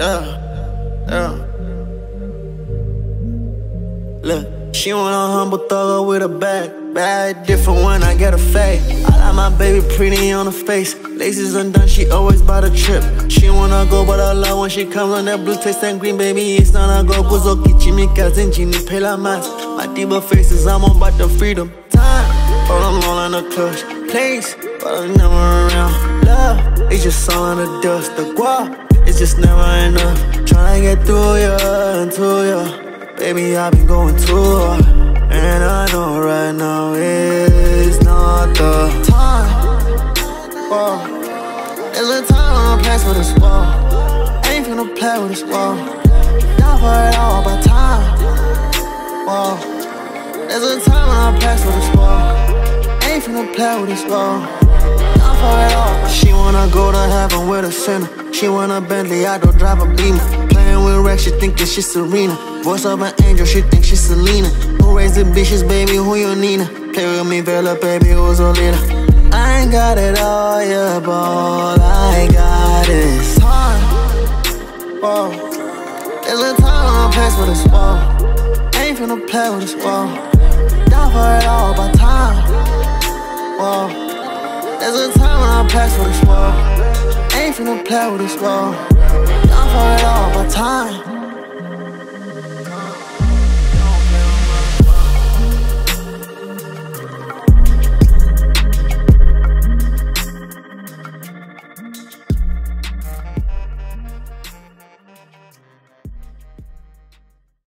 Look, she want a humble thugger with a bag. Bag different when I get a fade. I like my baby pretty on her face. Laces undone, she always by the trip. She wanna go, but I love when she comes on that blue taste and green, baby. It's not a go. Kuzo kichimika zinjini pela mas. My diva faces, I'm on about the freedom. Time, but I'm all in the clutch. Place, but I'm never around. Love, it's just all in the dust. The guap, it's just never enough. Tryna get through ya and to ya. Baby, I've been going too hard, and I know right now is not the time. Whoa. There's a time when I place with this wall. Ain't finna play with this wall. Down for it all by time. Whoa. There's a time when I place with this wall. Ain't finna play with this wall. Down for it all. She wanna go to heaven with a sinner. She want a Bentley, I don't drive a Beamer. Playing with Rex, she thinkin' she's Serena. Voice of an angel, she thinks she's Selena. Who raised the bitches, baby, who you Nina? Play with me, Vela, baby, who's a leader? I ain't got it all, yeah, but all I got is time. Whoa. There's a time when I place with this wall. Ain't finna play with this wall. Down for it all by time. Whoa. There's a time when I place with this wall. Ain't finna play with this wall. Down for it all by time.